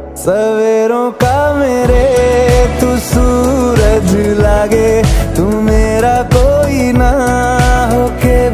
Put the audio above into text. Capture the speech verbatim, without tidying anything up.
सवेरों का मेरे तू सूरज लागे, तू मेरा कोई ना